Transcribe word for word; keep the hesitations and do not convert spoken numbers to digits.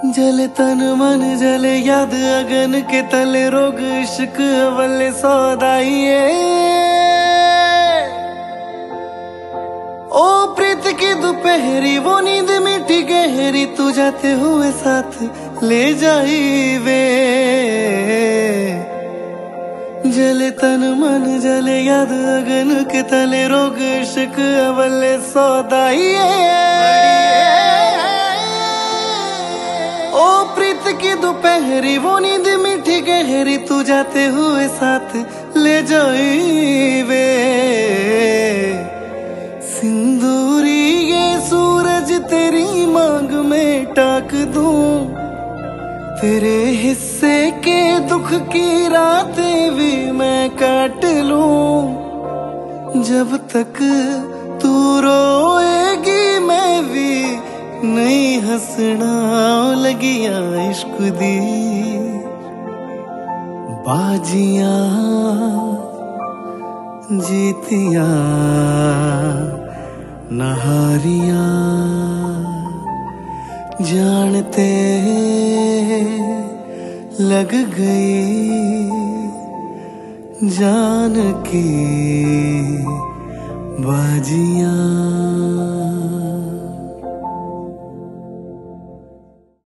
जले तन मन जले याद अगन के तले रोग इश्क अवले सौदाइए। ओ प्रीत की दोपहरी वो नींद मीठी गहरी तू जाते हुए साथ ले जाई वे। जले तन मन जले याद अगन के तले रोग इश्क अवले सौदाइए। ओ प्रीत की दोपहरी वो नींद मीठी गहरी तू जाते हुए साथ ले जाई वे। सिंदूरी ये सूरज तेरी मांग में टाक दूं, तेरे हिस्से के दुख की रातें भी मैं काट लूं। जब तक तू रोएगी मैं भी नहीं हंसना लगिया इश्क दी बाजियां जीतियां नहारियां जानते लग गई जान की बाजियां।